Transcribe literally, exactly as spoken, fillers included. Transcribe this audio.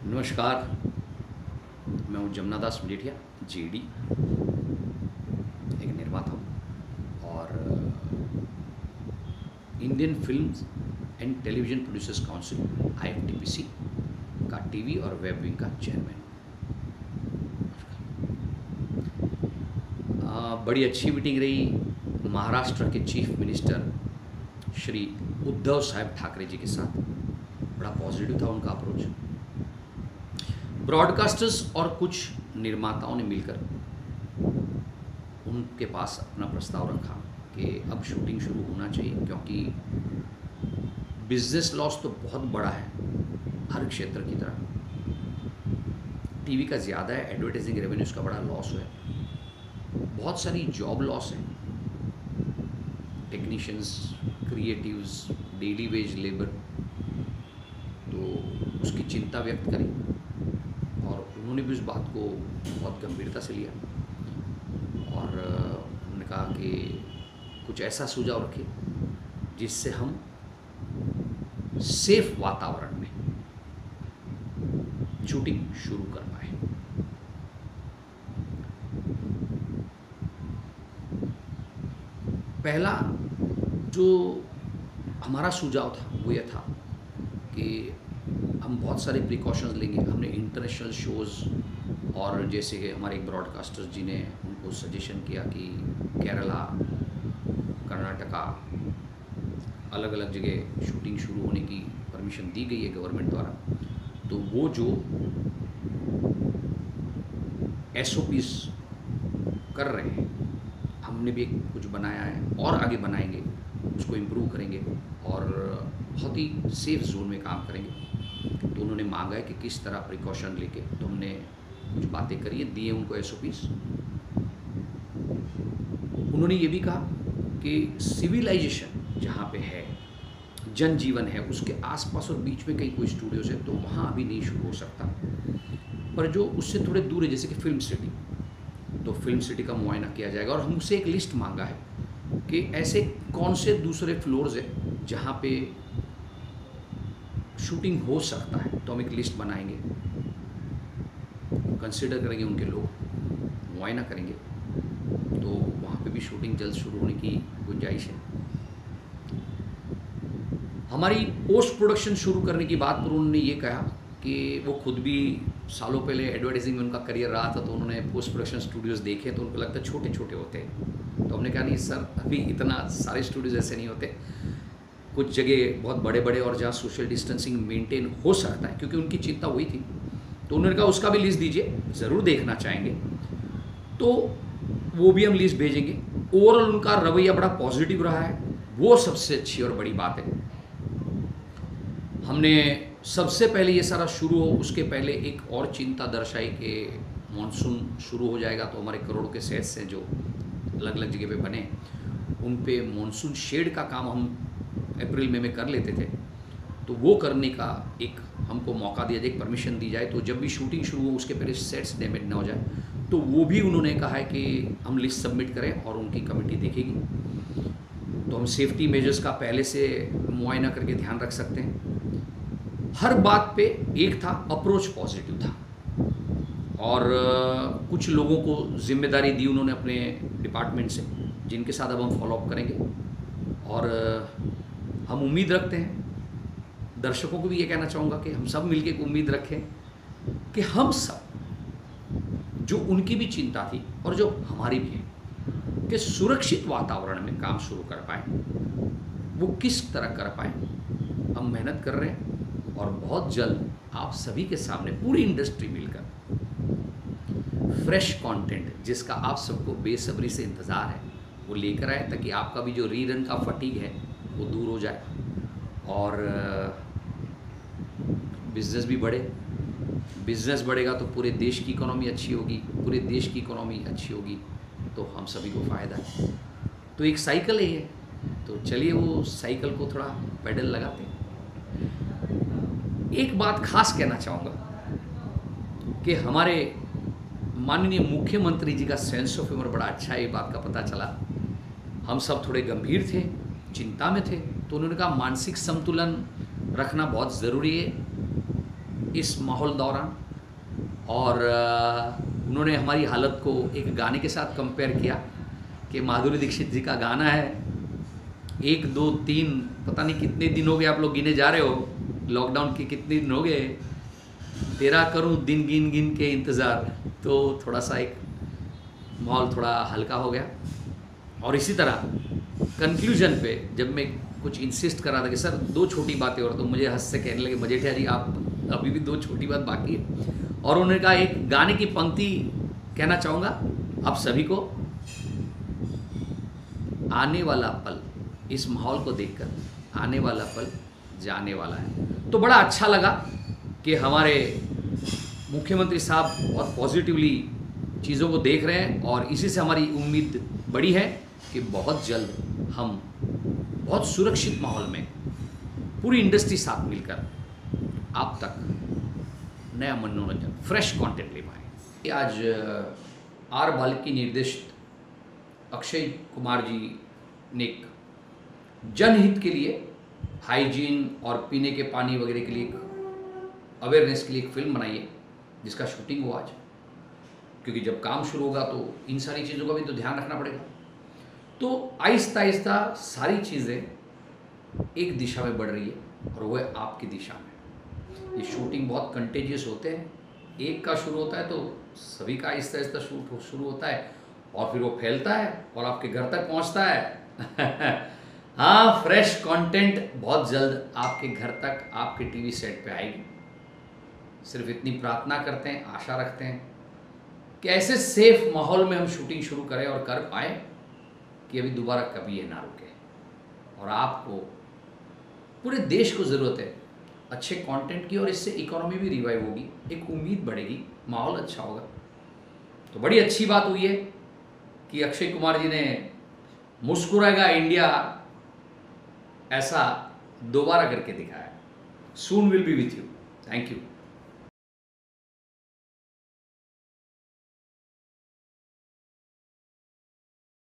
नमस्कार। मैं हूँ जमुना दास मजीठिया, जीडी, एक निर्माता हूँ और Indian films and television producers council IFTPC का टीवी और वेब विंग का चेयरमैन हूँ। बड़ी अच्छी मीटिंग रही महाराष्ट्र के चीफ मिनिस्टर श्री उद्धव साहब ठाकरे जी के साथ। बड़ा पॉजिटिव था उनका अप्रोच। ब्रॉडकास्टर्स और कुछ निर्माताओं ने मिलकर उनके पास अपना प्रस्ताव रखा कि अब शूटिंग शुरू होना चाहिए, क्योंकि बिजनेस लॉस तो बहुत बड़ा है हर क्षेत्र की तरह। टीवी का ज़्यादा है, एडवर्टाइजिंग रेवेन्यूज़ का बड़ा लॉस है, बहुत सारी जॉब लॉस है, technicians, creatives, daily wage labour, तो उसकी चिंता व्यक्त करी और उन्होंने भी उस बात को बहुत गंभीरता से लिया और उन्होंने कहा कि कुछ ऐसा सुझाव रखें जिससे हम सेफ वातावरण में शूटिंग शुरू कर पाए। पहला जो हमारा सुझाव था वो यह था कि हम बहुत सारे प्रिकॉशंस लेंगे। हमने इंटरनेशनल शोज़ और जैसे कि हमारे एक ब्रॉडकास्टर्स जी ने उनको सजेशन किया कि केरला, कर्नाटका, अलग अलग जगह शूटिंग शुरू होने की परमिशन दी गई है गवर्नमेंट द्वारा। तो वो जो एस ओ पीज़ कर रहे हैं, हमने भी एक कुछ बनाया है और आगे बनाएंगे, उसको इम्प्रूव करेंगे और बहुत ही सेफ जोन में काम करेंगे। तो उन्होंने मांगा है कि किस तरह प्रिकॉशन लेके, तो हमने कुछ बातें करी है, दिए उनको एस ओ पीज़। उन्होंने ये भी कहा कि सिविलाइजेशन जहाँ पे है, जनजीवन है, उसके आसपास और बीच में कहीं कोई स्टूडियोज़ है तो वहाँ अभी नहीं शुरू हो सकता, पर जो उससे थोड़े दूर है जैसे कि फिल्म सिटी, तो फिल्म सिटी का मुआयना किया जाएगा। और हमसे एक लिस्ट मांगा है कि ऐसे कौन से दूसरे फ्लोर्स है जहाँ पे शूटिंग हो सकता है, तो हम एक लिस्ट बनाएंगे, कंसिडर करेंगे, उनके लोग मुआयना करेंगे, तो वहाँ पे भी शूटिंग जल्द शुरू होने की गुंजाइश है। हमारी पोस्ट प्रोडक्शन शुरू करने की बात पर उन्होंने ये कहा कि वो खुद भी सालों पहले एडवर्टाइजिंग में उनका करियर रहा था, तो उन्होंने पोस्ट प्रोडक्शन स्टूडियोज़ देखे तो उनको लगता है छोटे छोटे होते हैं। तो हमने कहा नहीं सर, अभी इतना सारे स्टूडियोज़ ऐसे नहीं होते, कुछ जगह बहुत बड़े बड़े और जहाँ सोशल डिस्टेंसिंग मेंटेन हो सकता है, क्योंकि उनकी चिंता हुई थी। तो उन्होंने कहा उसका भी लिस्ट दीजिए, ज़रूर देखना चाहेंगे, तो वो भी हम लिस्ट भेजेंगे। ओवरऑल उनका रवैया बड़ा पॉजिटिव रहा है, वो सबसे अच्छी और बड़ी बात है। हमने सबसे पहले ये सारा शुरू हो उसके पहले एक और चिंता दर्शाई कि मानसून शुरू हो जाएगा तो हमारे करोड़ों के सेट्स हैं जो अलग अलग जगह पे बने, उन पे मानसून शेड का काम हम अप्रैल मई में कर लेते थे, तो वो करने का एक हमको मौका दिया जाए, एक परमिशन दी जाए, तो जब भी शूटिंग शुरू हो उसके पहले सेट्स डैमेज ना हो जाए। तो वो भी उन्होंने कहा है कि हम लिस्ट सबमिट करें और उनकी कमेटी देखेगी, तो हम सेफ्टी मेजर्स का पहले से मुआयना करके ध्यान रख सकते हैं। हर बात पे एक था, अप्रोच पॉजिटिव था और कुछ लोगों को जिम्मेदारी दी उन्होंने अपने डिपार्टमेंट से, जिनके साथ अब हम फॉलोअप करेंगे। और हम उम्मीद रखते हैं, दर्शकों को भी ये कहना चाहूँगा कि हम सब मिलके एक उम्मीद रखें कि हम सब, जो उनकी भी चिंता थी और जो हमारी भी है, कि सुरक्षित वातावरण में काम शुरू कर पाए, वो किस तरह कर पाए। हम मेहनत कर रहे हैं और बहुत जल्द आप सभी के सामने पूरी इंडस्ट्री मिलकर फ्रेश कंटेंट, जिसका आप सबको बेसब्री से इंतज़ार है, वो लेकर आए, ताकि आपका भी जो रीरन का फटीग है वो दूर हो जाए और बिज़नेस भी बढ़े। बिज़नेस बढ़ेगा तो पूरे देश की इकोनॉमी अच्छी होगी, पूरे देश की इकोनॉमी अच्छी होगी तो हम सभी को फ़ायदा है। तो एक साइकिल है ये, तो चलिए वो साइकिल को थोड़ा पेडल लगाते हैं। एक बात खास कहना चाहूँगा कि हमारे माननीय मुख्यमंत्री जी का सेंस ऑफ ह्यूमर बड़ा अच्छा है, ये बात का पता चला। हम सब थोड़े गंभीर थे, चिंता में थे, तो उन्होंने कहा मानसिक संतुलन रखना बहुत ज़रूरी है, इस माहौल दौरान, और उन्होंने हमारी हालत को एक गाने के साथ कंपेयर किया कि माधुरी दीक्षित जी का गाना है, एक दो तीन पता नहीं कितने दिन हो गए, आप लोग गिने जा रहे हो लॉकडाउन के कितने दिन हो गए, तेरा करूं दिन गिन गिन के इंतज़ार। तो थोड़ा सा एक माहौल थोड़ा हल्का हो गया। और इसी तरह कंक्लूजन पे जब मैं कुछ इंसिस्ट कर रहा था कि सर दो छोटी बातें और, तो मुझे हंस से कहने लगे मजेठिया जी आप अभी भी दो छोटी बात बाकी है। और उन्होंने कहा एक गाने की पंक्ति कहना चाहूँगा आप सभी को, आने वाला पल, इस माहौल को देखकर आने वाला पल जाने वाला है। तो बड़ा अच्छा लगा कि हमारे मुख्यमंत्री साहब बहुत पॉजिटिवली चीज़ों को देख रहे हैं, और इसी से हमारी उम्मीद बड़ी है कि बहुत जल्द हम बहुत सुरक्षित माहौल में पूरी इंडस्ट्री साथ मिलकर आप तक नया मनोरंजन, फ्रेश कंटेंट ले पाए। आज आर बाल्की निर्देशित अक्षय कुमार जी ने एक जनहित के लिए हाइजीन और पीने के पानी वगैरह के लिए एक अवेयरनेस के लिए एक फिल्म बनाई है, जिसका शूटिंग हुआ आज, क्योंकि जब काम शुरू होगा तो इन सारी चीज़ों का भी तो ध्यान रखना पड़ेगा। तो आहिस्ता आहिस्ता सारी चीज़ें एक दिशा में बढ़ रही है, और वो है आपकी दिशा में। ये शूटिंग बहुत कंटेजियस होते हैं, एक का शुरू होता है तो सभी का आहिस्ता आहिस्ता शूट शुरू होता है, और फिर वो फैलता है और आपके घर तक पहुंचता है। हाँ, फ्रेश कंटेंट बहुत जल्द आपके घर तक, आपके टीवी सेट पे आएगी। सिर्फ इतनी प्रार्थना करते हैं, आशा रखते हैं कि ऐसे सेफ माहौल में हम शूटिंग शुरू करें और कर पाए कि अभी दोबारा कभी ये ना रुके। और आपको, पूरे देश को ज़रूरत है अच्छे कंटेंट की, और इससे इकोनॉमी भी रिवाइव होगी, एक उम्मीद बढ़ेगी, माहौल अच्छा होगा। तो बड़ी अच्छी बात हुई है कि अक्षय कुमार जी ने मुस्कुराएगा इंडिया ऐसा दोबारा करके दिखाया। Soon will be with you. Thank you.